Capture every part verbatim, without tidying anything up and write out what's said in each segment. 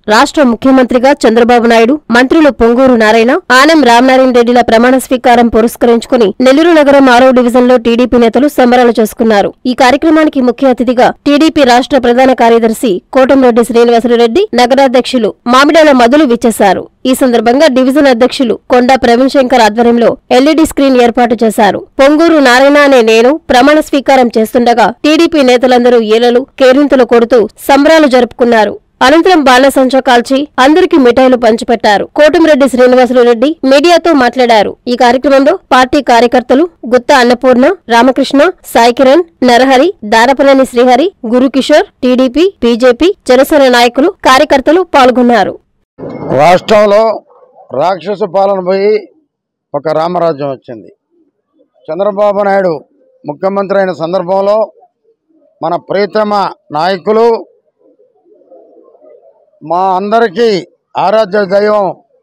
రాష్ట్ర ముఖ్యమంత్రిగా చంద్రబాబు నాయుడు, మంత్రులు పొంగూరు నారాయణ, ఆనం రామనారాయణ రెడ్డిల ప్రమాణ స్వీకారం పురస్కరించుకుని నెల్లూరు నగరం ఆరో డివిజన్లో టీడీపీ నేతలు సంబరాలు చేసుకున్నారు. ఈ కార్యక్రమానికి ముఖ్య అతిథిగా టీడీపీ రాష్ట్ర ప్రధాన కార్యదర్శి కోటంరెడ్డి శ్రీనివాసరెడ్డి, నగరాధ్యక్షులు మామిడాల మధులు విచ్చేశారు. ఈ సందర్భంగా డివిజన్ అధ్యక్షులు కొండా ప్రవీణ్ శంకర్ ఆధ్వర్యంలో ఎల్ఈడీ స్క్రీన్ ఏర్పాటు చేశారు. పొంగూరు నారాయణ అనే నేను ప్రమాణ స్వీకారం చేస్తుండగా టీడీపీ నేతలందరూ ఏలలు, కేరింతలు కొడుతూ సంబరాలు జరుపుకున్నారు. అనంతరం బాణసంచా కాల్చి అందరికీ మిఠాయిలు పంచిపెట్టారు. కోటంరెడ్డి శ్రీనివాసరెడ్డి మీడియాతో మాట్లాడారు. ఈ కార్యక్రమంలో పార్టీ కార్యకర్తలు గుత్తా అన్నపూర్ణ, రామకృష్ణ, సాయి కిరణ్, నరహరి, దారపనేని శ్రీహరి, గురుకిషోర్, టీడీపీ, బీజేపీ, జనసేన నాయకులు, కార్యకర్తలు పాల్గొన్నారు. రాష్ట్రంలో రాక్షస పాలన పోయి ఒక రామరాజ్యం వచ్చింది. చంద్రబాబు నాయుడు ముఖ్యమంత్రి అయిన సందర్భంలో మన ప్రియతమ నాయకులు, మా అందరికీ ఆరాధ్య దైవం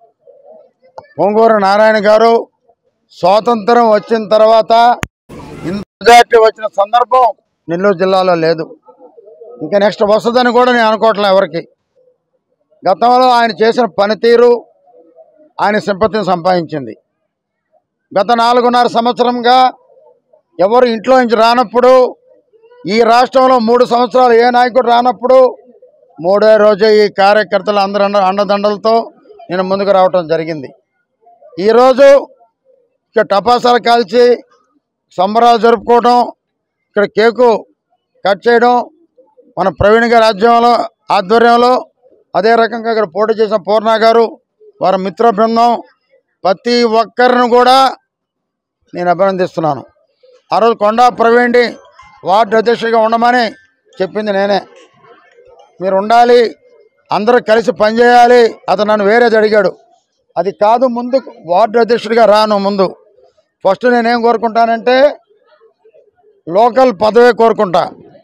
పొంగూరు నారాయణ గారు స్వాతంత్రం వచ్చిన తర్వాత ఇంత మెజార్టీ వచ్చిన సందర్భం నెల్లూరు జిల్లాలో లేదు. ఇంకా నెక్స్ట్ వస్తుందని కూడా నేను అనుకోవట్లేదు ఎవరికి. గతంలో ఆయన చేసిన పనితీరు ఆయన సింపతిని సంపాదించింది. గత నాలుగున్నర సంవత్సరంగా ఎవరు ఇంట్లో నుంచి రానప్పుడు, ఈ రాష్ట్రంలో మూడు సంవత్సరాలు ఏ నాయకుడు రానప్పుడు మూడో రోజే ఈ కార్యకర్తలు అందరూ అండదండలతో నేను ముందుకు రావటం జరిగింది. ఈరోజు ఇక్కడ టపాసాలు కాల్చి సంబరాలు జరుపుకోవడం, ఇక్కడ కేకు కట్ చేయడం మన ప్రవీణ్ గారి ఆధ్వర్యంలో ఆధ్వర్యంలో అదే రకంగా ఇక్కడ పోటీ చేసిన పూర్ణ గారు, వారి మిత్ర బృందం, ప్రతి ఒక్కరిని కూడా నేను అభినందిస్తున్నాను. ఆ రోజు కొండా ప్రవీణ్ వార్డు అధ్యక్షుడిగా ఉండమని చెప్పింది నేనే. మీరు ఉండాలి, అందరూ కలిసి పనిచేయాలి. అతను నన్ను వేరేది అడిగాడు. అది కాదు, ముందు వార్డు అధ్యక్షుడిగా రాను. ముందు ఫస్ట్ నేనేం కోరుకుంటానంటే లోకల్ పదవే కోరుకుంటా.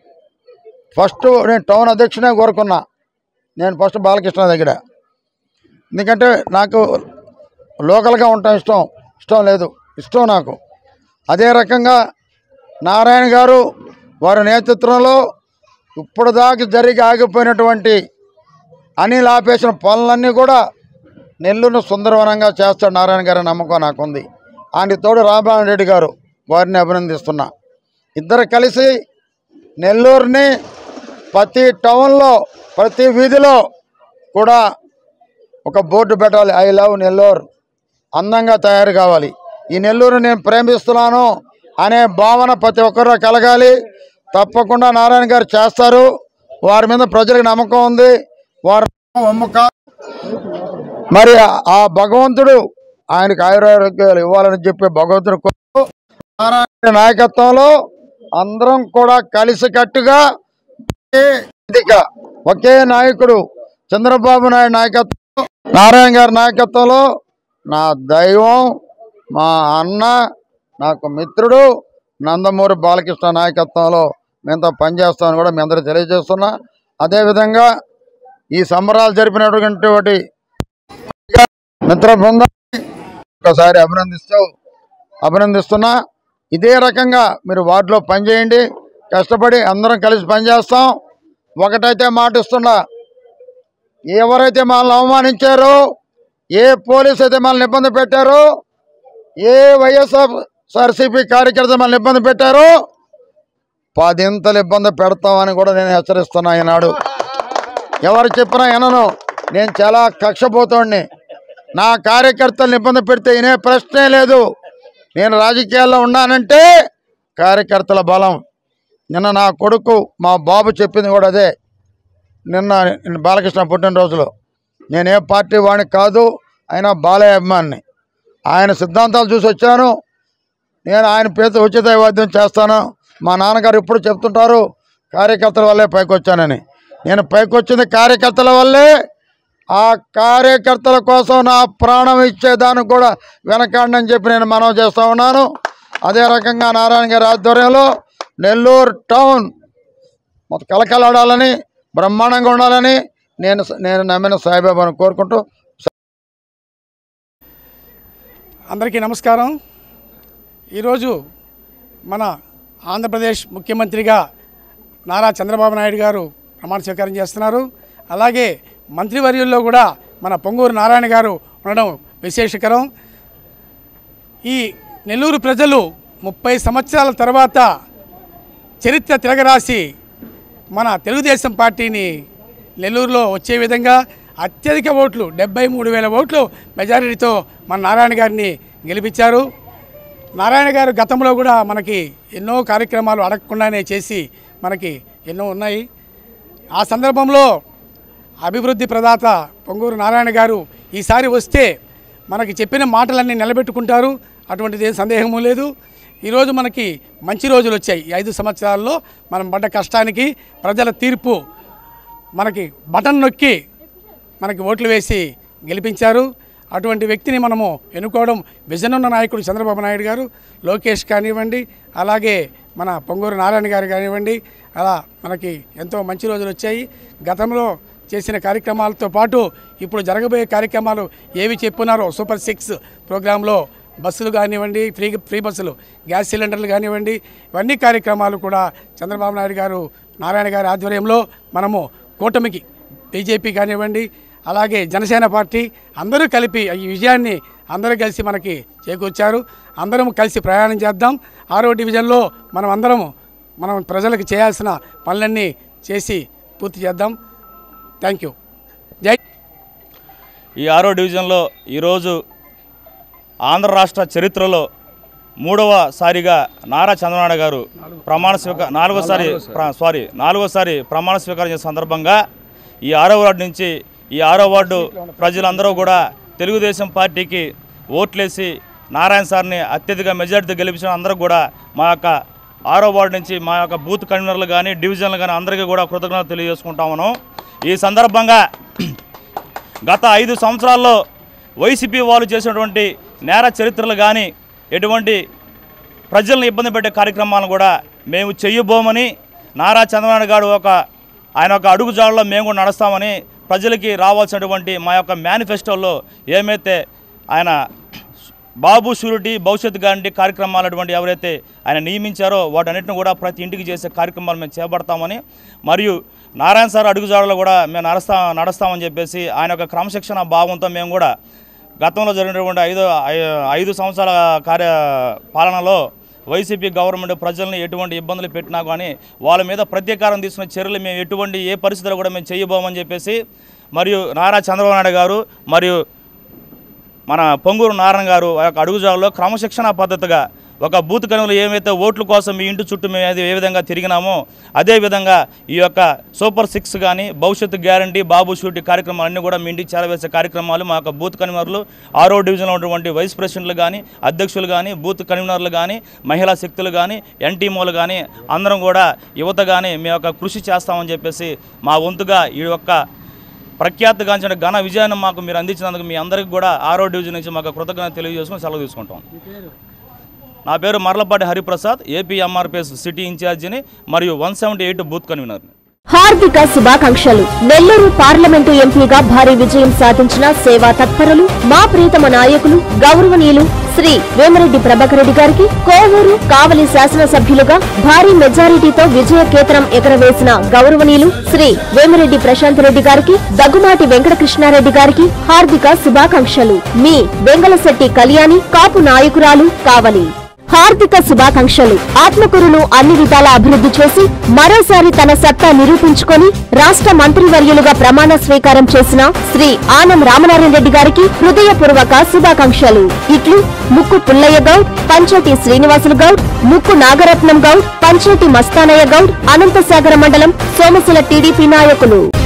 ఫస్ట్ నేను టౌన్ అధ్యక్షుడే కోరుకున్నా. నేను ఫస్ట్ బాలకృష్ణ దగ్గర, ఎందుకంటే నాకు లోకల్గా ఉంటాం ఇష్టం ఇష్టం లేదు ఇష్టం నాకు. అదే రకంగా నారాయణ గారు వారి నేతృత్వంలో ఇప్పుడు దాకా జరిగి ఆగిపోయినటువంటి అనిల్ ఆపేసిన పనులన్నీ కూడా నెల్లూరును సుందరవనంగా చేస్తాడు నారాయణ గారి నమ్మకం నాకుంది. ఆయన తోడు రామనారాయణ రెడ్డి గారు, వారిని అభినందిస్తున్నా. ఇద్దరు కలిసి నెల్లూరుని ప్రతి టౌన్లో ప్రతి వీధిలో కూడా ఒక బోర్డు పెట్టాలి. ఐ లవ్ నెల్లూరు, అందంగా తయారు కావాలి. ఈ నెల్లూరు నేను ప్రేమిస్తున్నాను అనే భావన ప్రతి ఒక్కరూ కలగాలి. తప్పకుండా నారాయణ గారు చేస్తారు. వారి మీద ప్రజలకు నమ్మకం ఉంది. వారు మరి ఆ భగవంతుడు ఆయనకు ఆయురారోగ్యాలు ఇవ్వాలని చెప్పి భగవంతుడు నారాయణ నాయకత్వంలో అందరం కూడా కలిసికట్టుగా ఒకే నాయకుడు చంద్రబాబు నాయుడు నాయకత్వం, నారాయణ గారి నాయకత్వంలో నా దైవం, మా అన్న, నాకు మిత్రుడు నందమూరి బాలకృష్ణ నాయకత్వంలో మేంతో పనిచేస్తామని కూడా మీ అందరూ తెలియజేస్తున్నా. అదేవిధంగా ఈ సంబరాలు జరిపినటువంటి మిత్ర బృందాన్ని ఒకసారి అభినందిస్తూ అభినందిస్తున్నా. ఇదే రకంగా మీరు వార్డులో పనిచేయండి, కష్టపడి అందరం కలిసి పనిచేస్తాం. ఒకటైతే మాటిస్తున్నా, ఎవరైతే మనల్ని అవమానించారో, ఏ పోలీసు అయితే మనల్ని ఇబ్బంది పెట్టారో, ఏ వైఎస్ఆర్సీపీ కార్యకర్త మనల్ని ఇబ్బంది పెట్టారో పదింతలు ఇబ్బంది పెడతామని కూడా నేను హెచ్చరిస్తున్నా. ఈనాడు ఎవరు చెప్పినా వినను. నేను చాలా కక్షపోతోడిని. నా కార్యకర్తలను ఇబ్బంది పెడితే వినే ప్రశ్నే లేదు. నేను రాజకీయాల్లో ఉన్నానంటే కార్యకర్తల బలం. నిన్న నా కొడుకు మా బాబు చెప్పింది కూడా అదే. నిన్న బాలకృష్ణ పుట్టినరోజులో నేను ఏ పార్టీ వాడిని కాదు, అయినా బాలయ్య అభిమాని. ఆయన సిద్ధాంతాలు చూసి వచ్చాను. నేను ఆయన పేరుతో ఉచిత వైద్యం చేస్తాను. మా నాన్నగారు ఇప్పుడు చెప్తుంటారు కార్యకర్తల వల్లే పైకి వచ్చానని. నేను పైకి వచ్చింది కార్యకర్తల వల్లే. ఆ కార్యకర్తల కోసం నా ప్రాణం ఇచ్చేదానికి కూడా వెనకాడని చెప్పి నేను మనవి చేస్తూ ఉన్నాను. అదే రకంగా నారాయణ గారి ఆధ్వర్యంలో నెల్లూరు టౌన్ మొత్తం కలకలాడాలని, బ్రహ్మాండంగా ఉండాలని నేను నేను నమ్మిన సాయిబాబాను కోరుకుంటూ. అందరికీ నమస్కారం. ఈరోజు మన ఆంధ్రప్రదేశ్ ముఖ్యమంత్రిగా నారా చంద్రబాబు నాయుడు గారు ప్రమాణ స్వీకారం చేస్తున్నారు. అలాగే మంత్రివర్యుల్లో కూడా మన పొంగూరు నారాయణ గారు ఉండడం విశేషకరం. ఈ నెల్లూరు ప్రజలు ముప్పై సంవత్సరాల తర్వాత చరిత్ర తిరగరాసి మన తెలుగుదేశం పార్టీని నెల్లూరులో వచ్చే విధంగా అత్యధిక ఓట్లు డెబ్బై మూడు వేల ఓట్లు మెజారిటీతో మన నారాయణ గారిని గెలిపించారు. నారాయణ గారు గతంలో కూడా మనకి ఎన్నో కార్యక్రమాలు అడగకుండానే చేసి మనకి ఎన్నో ఉన్నాయి. ఆ సందర్భంలో అభివృద్ధి ప్రదాత పొంగూరు నారాయణ గారు ఈసారి వస్తే మనకి చెప్పిన మాటలన్నీ నిలబెట్టుకుంటారు, అటువంటిది ఏం సందేహము లేదు. ఈరోజు మనకి మంచి రోజులు వచ్చాయి. ఈ ఐదు సంవత్సరాల్లో మనం పడ్డ కష్టానికి ప్రజల తీర్పు మనకి బటన్ నొక్కి మనకి ఓట్లు వేసి గెలిపించారు. అటువంటి వ్యక్తిని మనము ఎన్నుకోవడం విజన్ ఉన్న నాయకుడు చంద్రబాబు నాయుడు గారు, లోకేష్ కానివ్వండి, అలాగే మన పొంగూరు నారాయణ గారు కానివ్వండి, అలా మనకి ఎంతో మంచి రోజులు వచ్చాయి. గతంలో చేసిన కార్యక్రమాలతో పాటు ఇప్పుడు జరగబోయే కార్యక్రమాలు ఏవి చెప్పున్నారో సూపర్ సిక్స్ ప్రోగ్రాంలో బస్సులు కానివ్వండి, ఫ్రీ ఫ్రీ బస్సులు, గ్యాస్ సిలిండర్లు కానివ్వండి, ఇవన్నీ కార్యక్రమాలు కూడా చంద్రబాబు నాయుడు గారు నారాయణ గారి ఆధ్వర్యంలో మనము కూటమికి బీజేపీ కానివ్వండి, అలాగే జనసేన పార్టీ అందరూ కలిపి ఈ విజయాన్ని అందరూ కలిసి మనకి చేకూర్చారు. అందరం కలిసి ప్రయాణం చేద్దాం. ఆరో డివిజన్లో మనం అందరం మనం ప్రజలకు చేయాల్సిన పనులన్నీ చేసి పూర్తి చేద్దాం. Thank you. జై. ఈ ఆరో డివిజన్లో ఈరోజు ఆంధ్ర రాష్ట్ర చరిత్రలో మూడవసారిగా నారా చంద్రబాబు గారు ప్రమాణ స్వీకార నాలుగోసారి సారీ నాలుగోసారి ప్రమాణ స్వీకారం చేసే సందర్భంగా ఈ ఆరో వార్డు నుంచి ఈ ఆరో వార్డు ప్రజలందరూ కూడా తెలుగుదేశం పార్టీకి ఓట్లేసి నారాయణ సార్ని అత్యధిక మెజార్టీతో గెలిపించిన అందరూ కూడా మా యొక్క ఆరో వార్డు నుంచి మా యొక్క బూత్ కన్వీనర్లు కానీ డివిజన్లు కానీ అందరికీ కూడా కృతజ్ఞతలు తెలియజేసుకుంటామను. ఈ సందర్భంగా గత ఐదు సంవత్సరాల్లో వైసీపీ వాళ్ళు చేసినటువంటి నేర చరిత్రలు కానీ ఎటువంటి ప్రజలను ఇబ్బంది పెట్టే కార్యక్రమాలను కూడా మేము చెయ్యబోమని, నారా చంద్రబాబు గారు ఒక ఆయన ఒక అడుగుజాడలో మేము కూడా నడుస్తామని ప్రజలకి రావాల్సినటువంటి మా యొక్క మేనిఫెస్టోలో ఏమైతే ఆయన బాబు షూరిటీ భవిష్యత్తు గ్యారంటీ కార్యక్రమాలు అటువంటి ఎవరైతే ఆయన నియమించారో వాటన్నిటిని కూడా ప్రతి ఇంటికి చేసే కార్యక్రమాలు మేము చేపడతామని, మరియు నారాయణ సార్ అడుగుజాడలో కూడా మేము నడుస్తా నడుస్తామని చెప్పేసి ఆయన యొక్క క్రమశిక్షణ భావంతో మేము కూడా గతంలో జరిగినటువంటి ఐదు ఐదు సంవత్సరాల కార్య పాలనలో వైసీపీ గవర్నమెంట్ ప్రజల్ని ఎటువంటి ఇబ్బందులు పెట్టినా కానీ వాళ్ళ మీద ప్రతీకారం తీసుకున్న చర్యలు మేము ఎటువంటి ఏ పరిస్థితుల్లో కూడా మేము చేయబోమని చెప్పేసి, మరియు నారా చంద్రబాబు నాయుడు గారు మరియు మన పొంగూరు నారాయణ గారు ఆ యొక్క అడుగుజాడలో క్రమశిక్షణ పద్ధతిగా ఒక బూత్ కనుగోలు ఏమైతే ఓట్ల కోసం మీ ఇంటి చుట్టూ మేము ఏ విధంగా తిరిగినామో అదేవిధంగా ఈ యొక్క సూపర్ సిక్స్ కానీ భవిష్యత్తు గ్యారంటీ బాబు షూరిటీ కార్యక్రమాలన్నీ కూడా మీ ఇంటికి చేరవేసే కార్యక్రమాలు మా యొక్క బూత్ కన్వీనర్లు ఆరో డివిజన్లో ఉన్నటువంటి వైస్ ప్రెసిడెంట్లు కానీ అధ్యక్షులు కానీ బూత్ కన్వీనర్లు కానీ మహిళా శక్తులు కానీ ఎన్టీమోలు కానీ అందరం కూడా యువత కానీ మేము యొక్క కృషి చేస్తామని చెప్పేసి మా వంతుగా ఈ యొక్క ప్రఖ్యాతిగాంచిన ఘన విజయాన్ని మాకు మీరు అందించినందుకు మీ అందరికీ కూడా ఆరో డివిజన్ నుంచి మాకు కృతజ్ఞత తెలియజేసుకుని సెలవు తీసుకుంటాం. నా పేరు Marlapati Hariprasad, AP MRPS city ఇన్ఛార్జిని మరియు వన్ సెవెంటీ ఎయిట్ బూత్ కన్వీనర్ని. హార్దిక శుభాకాంక్షలు. నెల్లూరు పార్లమెంటు ఎంపీగా భారీ విజయం సాధించిన సేవా తత్పరులు మా ప్రీతమ నాయకులు గౌరవనీయులు శ్రీ వేమిరెడ్డి ప్రభాకర్ రెడ్డి గారికి, కోవూరు కావలి శాసనసభ్యులుగా భారీ మెజారిటీతో విజయ కేతనం ఎగరవేసిన గౌరవనీయులు శ్రీ వేమిరెడ్డి ప్రశాంత్ రెడ్డి గారికి, దగ్గుమాటి వెంకటకృష్ణారెడ్డి గారికి హార్దిక శుభాకాంక్షలు. మీ వెంగళశెట్టి కళ్యాణి, కాపు నాయకురాలు, కావలి. హార్దిక శుభాకాంక్షలు. ఆత్మకూరును అన్ని విధాల అభివృద్ధి చేసి మరోసారి తన సత్తా నిరూపించుకొని రాష్ట్ర మంత్రివర్యులుగా ప్రమాణ స్వీకారం చేసిన శ్రీ ఆనం రామనారాయణ రెడ్డి గారికి హృదయపూర్వక శుభాకాంక్షలు. ఇట్లు ముక్కు పుల్లయ్య గౌడ్, పంచటి శ్రీనివాసులు గౌడ్, ముక్కు నాగరత్నం గౌడ్, పంచటి మస్తానయ్య గౌడ్, అనంతసాగర మండలం సోమశిల టీడీపీ నాయకులు.